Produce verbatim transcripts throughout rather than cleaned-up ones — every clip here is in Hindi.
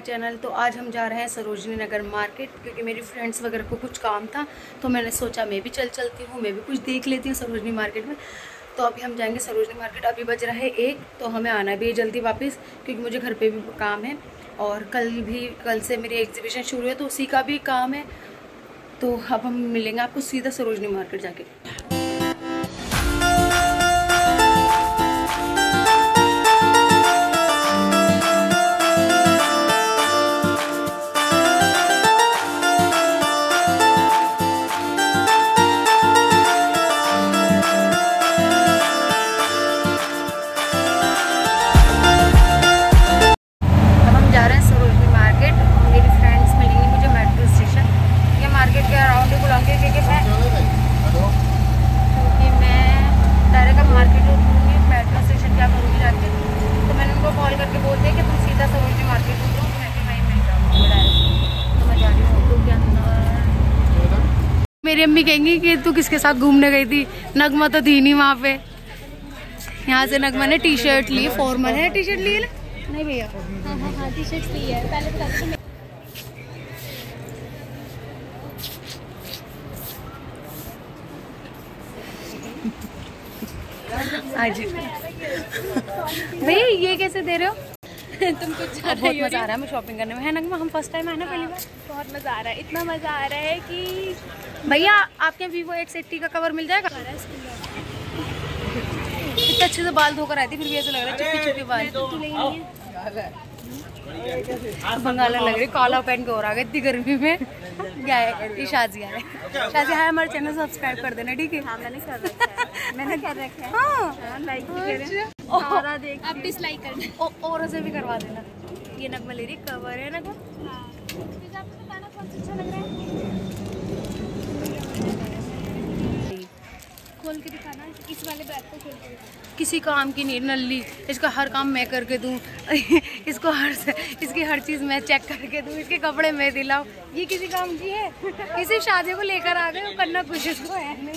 चैनल। तो आज हम जा रहे हैं सरोजनी नगर मार्केट, क्योंकि मेरी फ्रेंड्स वगैरह को कुछ काम था, तो मैंने सोचा मैं भी चल चलती हूँ, मैं भी कुछ देख लेती हूँ सरोजनी मार्केट में। तो अभी हम जाएंगे सरोजनी मार्केट। अभी बज रहा है एक, तो हमें आना भी है जल्दी वापस, क्योंकि मुझे घर पे भी काम है और कल भी कल से मेरी एग्जीबिशन शुरू है, तो उसी का भी काम है। तो अब हम मिलेंगे आपको सीधा सरोजनी मार्केट जाके। मेरी अम्मी कहेंगी कि तू किसके साथ घूमने गई थी, नगमा तो थी नहीं वहाँ पे। यहाँ से नगमा ने टी शर्ट ली, फॉर्मल है टी शर्ट ली है ना? नहीं भैया, हाँ हाँ हाँ टी शर्ट ली है। पहले बता दो। आज भैया ये कैसे दे रहे हो? तुम कुछ बहुत मजा आ रहा है हमें शॉपिंग करने में, है नगमा? हम फर्स्ट टाइम आए ना पहली बार। बहुत मजा आ रहा है, इतना मजा आ रहा है कि भैया आपके वीवो एक्स एट्टी का कवर मिल जाएगा? इतने अच्छे से बाल धोकर आई थी, फिर भी ऐसा लग रहा है चुपके चुपके बाल। बंगाला लग रही, काला पहन के और आ गई इतनी गर्मी में। क्या है शाजिया है, शाजिया है, हमारे चैनल सब्सक्राइब कर देना, ठीक है? हाँ मैंने कर रखा है, मैंने कर रखा है। हाँ लाइक सारा देख, अब डिसलाइक कर देना और से भी करवा देना। ये नगमा ले रही कवर है नगमा। हाँ मुझे आपको बताना कौन सा अच्छा लग रहा है, खोल के दिखाना। इस वाले बैग को खोल के दिखाना। किसी काम की नहीं नल्ली, इसका हर काम मैं करके दूँ। इसको हर इसकी हर चीज़ मैं चेक करके दूँ, इसके कपड़े मैं दिलाऊँ, ये किसी काम की है? किसी शादी को लेकर आ गए, करना कुछ इसको है नहीं।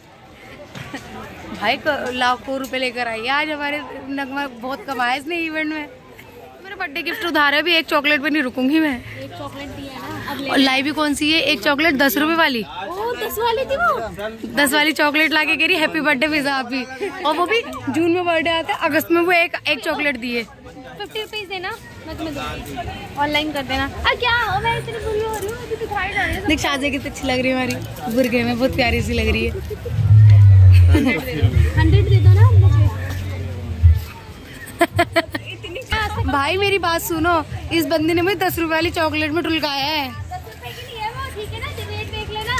भाई लाखों रुपए लेकर आई है आज हमारे नगमा, बहुत कमाया इसने इवेंट में। मेरा बर्थडे गिफ्ट उधार है, अभी एक चॉकलेट पे नहीं रुकूंगी मैं। एक चॉकलेट दी है ना, अब ले। और लाई भी कौन सी है? एक चॉकलेट दस रुपए वाली। ओ दस वाली थी वो, दस वाली चॉकलेट ला के कह रही हैप्पी बर्थडे पिज़्ज़ा आप भी, और वो भी जून में बर्थडे आता है, अगस्त में वो एक एक चॉकलेट दिए। फिफ्टी रुपीज देना, मैं तुम्हें दूंगी, ऑनलाइन कर देना। आ क्या ओ मैं इतनी बुरी हो रही हूँ, अभी दिखाई जा रही है। देख शादी कितनी अच्छी लग रही है हमारी, बुरगे में बहुत प्यारी सी लग रही है। हंड्रेड दे दो ना मुझे। भाई मेरी बात सुनो, इस बंदी ने मुझे दस रुपए वाली चॉकलेट में टुलकाया है। दस रुपए की नहीं है वो, ठीक है ना? रेट देख लेना।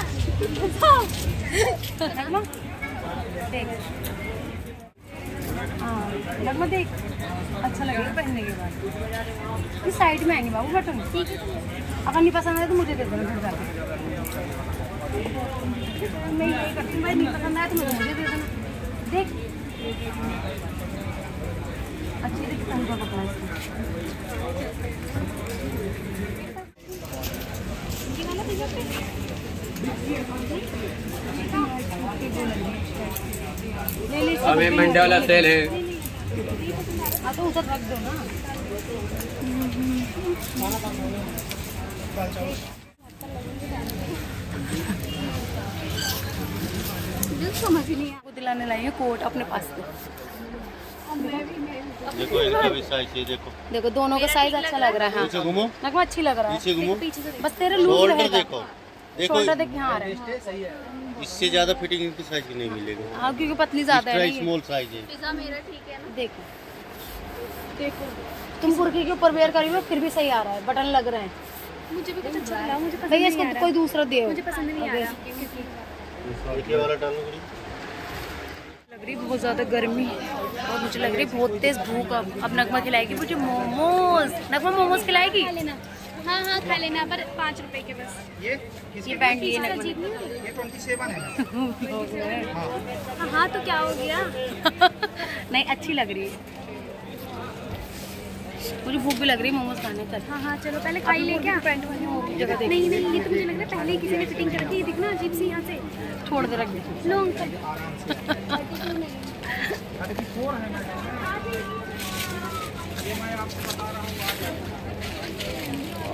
नगमा देख, अच्छा लगेगा पहनने के बाद। इस साइड में आएंगे बाबू बटन, ठीक है। अगर नहीं पसंद आए तो मुझे दे देना घर जाके। मैं यही करती हूँ, भाई नहीं पसंद आया तो मुझे मुझे दे देना। देख अच्छी दिखता है कपड़ा इसका। अभी मंडे वाला सेल है। हाँ तो उधर रख दो ना। समझ नहीं आपको दिलाने लाई है कोट अपने पास से। देखो इसका भी साइज है, देखो देखो दोनों का साइज अच्छा लग रहा है। हाँ घूमो, नगमा अच्छी लग रहा है। पीछे घूमो, बस तेरे लूज रहेगा। देखो देखो शोल्डर देख यहाँ आ रहा है। इससे ज्यादा फिटिंग इनकी साइज की नहीं मिलेगा। हाँ क्योंकि पतली ज्यादा है। स्मॉल साइज है। पिज़्ज़ा मेरा ठीक है ना? देखो देखो तुम बुर्के के ऊपर वेयर करी हो फिर भी सही आ रहा है, बटन लग रहे हैं। मुझे भी कुछ अच्छा लगा, मुझे पसंद भैया नहीं आ इसको रहा। कोई दूसरा दे, मुझे पसंद नहीं आ रहा क्योंकि ये वाला डालो। लग रही बहुत ज्यादा गर्मी और मुझे लग रही बहुत तेज भूख। अब अब नगमा खिलाएगी मुझे मोमोज। नगमा मोमोज खिलाएगी? खा लेना। हाँ हाँ खा लेना, पर पाँच रुपए के बस। ये ये पैंट लिए नगमा ने। ये ट्वेंटी सेवन है। हाँ हाँ तो क्या हो गया? नहीं अच्छी लग रही है, मुझे भूख भी लग रही है मोमोज खाने। चल हाँ हाँ चलो पहले खाई ले क्या? पैंट वाली जगह देख। नहीं नहीं, ये तो मुझे लग रहा है पहले ही किसी ने फिटिंग कर दी है, दिखना अजीब सी यहाँ से। छोड़ दे, रख दे। लो अंकल।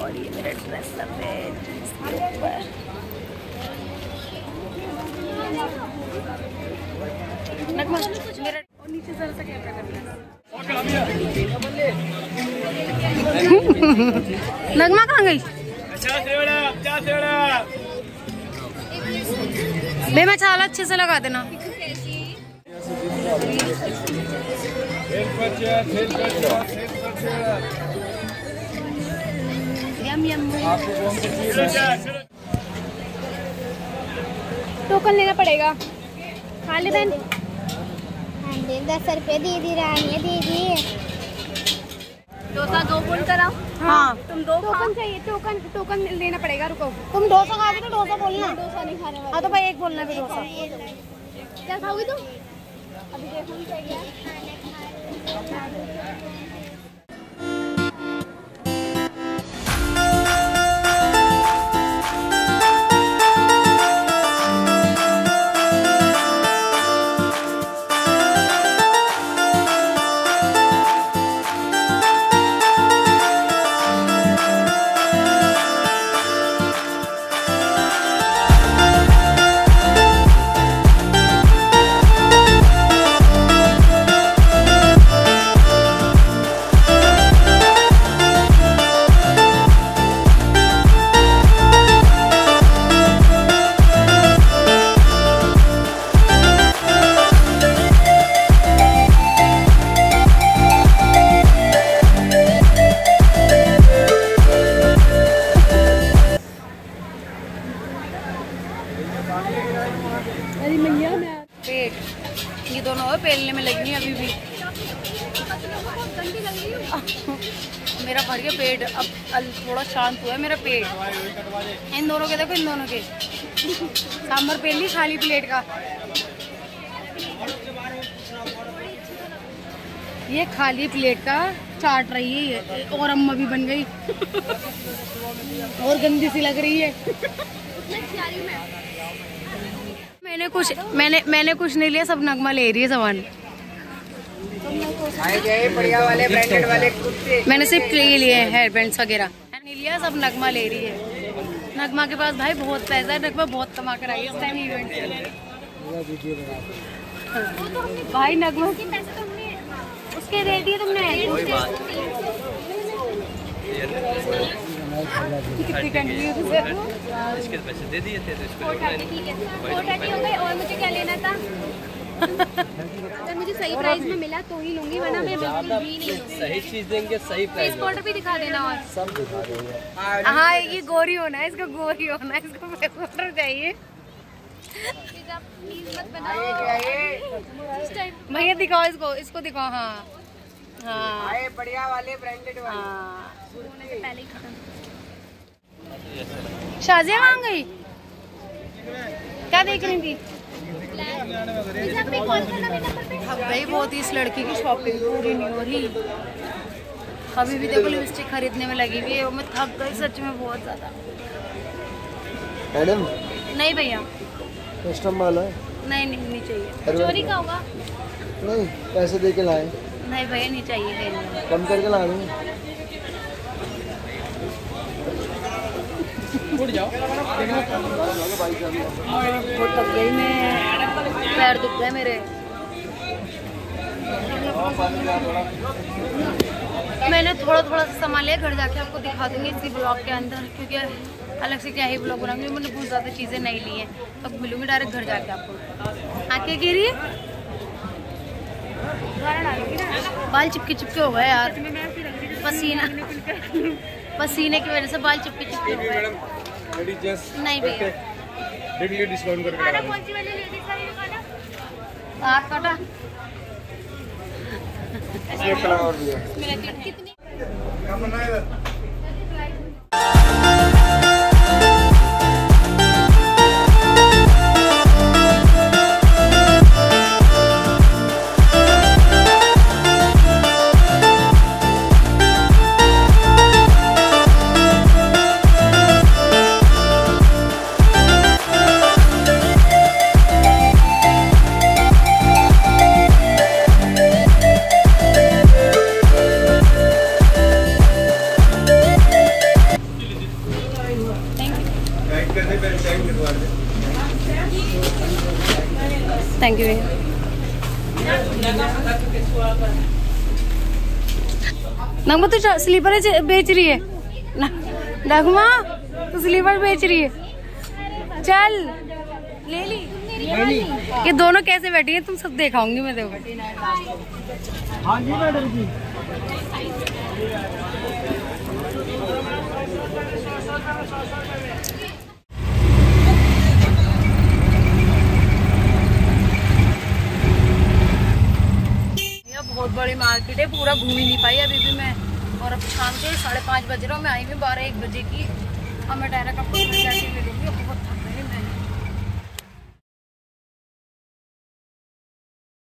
और ये मेरा ड्रेस सफेद इसके ऊपर। नगमा मेरा और नीचे जरा सा कैमरा कर नगमा कहाँ गई? बे मैं छाला अच्छे से लगा देना। यम यम। टोकन लेना पड़ेगा। खा ले बहन। दस रुपये दीदी रानी दीदी। डोसा दो फुल कराओ। हाँ तुम दो टोकन चाहिए। टोकन टोकन लेना पड़ेगा। रुको तुम डोसा खाओगे तो डोसा बोलना। डोसा नहीं खाने वाला। हाँ तो भाई एक बोलना भी डोसा। क्या खाओगी तुम? अभी देखो चाहिए। पेट ये दोनों और पेलने में लगी हैं अभी भी। मेरा भर गया पेट। अब थोड़ा शांत हुआ है मेरा पेट। इन दोनों के देखो, इन दोनों के सांभर पेल ली खाली प्लेट का। ये खाली प्लेट का चाट रही है और अम्मा भी बन गई और गंदी सी लग रही है। मैंने कुछ मैंने मैंने कुछ नहीं लिया, सब नगमा ले रही है सामान। बढ़िया वाले ब्रांडेड वाले कुर्ते मैंने सिर्फ ये लिए हैं हेयर बैंड्स वगैरह, नहीं लिया, सब नगमा ले रही है। नगमा के पास भाई बहुत पैसा है, नगमा बहुत कमा कर आई है इस टाइम इवेंट से। भाई नगमा के पैसे तुमने उसके दे दिए तुमने। कितनी कंफ्यूज है। इसके पैसे दे दिए थे तो इसको ठीक है फोर थर्टी हो गए। और मुझे क्या लेना था? अगर मुझे सही प्राइस में मिला तो ही लूंगी, वरना मैं बिल्कुल भी नहीं लूंगी। सही चीज देंगे सही प्राइस। फेस पाउडर भी दिखा देना और सब दिखा देंगे। हाँ ये गोरी होना है, इसको गोरी होना है, इसको फेस पाउडर चाहिए। प्लीज मत बनाओ। भैया दिखाओ इसको, इसको दिखाओ। हाँ हाँ आए बढ़िया वाले ब्रांडेड वाले। हाँ पहले ही खत्म। शाजिया कहाँ गई? क्या देख रही थी? अब गई बहुत ही इस लड़की की शॉपिंग पूरी नहीं हो रही। अभी भी देखो लिपस्टिक खरीदने में लगी हुई है। मैं थक गई सच में बहुत ज्यादा। मैडम नहीं भैया कस्टम माल है। नहीं नहीं नहीं चाहिए। चोरी का होगा? नहीं पैसे दे के लाए। नहीं भैया नहीं चाहिए कहीं। कम करके ला देंगे। बहुत थक गई मैं, पैर दुख गए मेरे। मैंने थोड़ा थोड़ा सा सामान लिया, घर जाके आपको दिखा दूंगी इसी ब्लॉग के अंदर, क्योंकि अलग से क्या ही ब्लॉग बनाऊंगी। मैंने बहुत ज़्यादा चीज़ें नहीं ली हैं, अब तो मिलूंगी डायरेक्ट घर जाके आपको। आँखें गिर रही है, बाल चिपके चिपके हो गए यार, पसीना पसीने की वजह से बाल चिपके चिपके हो गए। नहीं भैया डिस्काउंट करके हाथ काटा। कितने थैंक यू भैया। नगमा तू स्लीपर बेच रही है? नगमा तू स्लीपर बेच रही है? चल ले ली। ये दोनों कैसे बैठी है तुम सब दिखाऊंगी मैं देखो। हाँ जी मैडम जी। बहुत बड़ी मार्केट है, पूरा घूम ही नहीं पाई अभी भी मैं। और अब शाम के साढ़े पाँच बज रहे हो, मैं आई हुई बारह एक बजे की। अब मैं डायरेक्ट आपको कैसे मिलूंगी।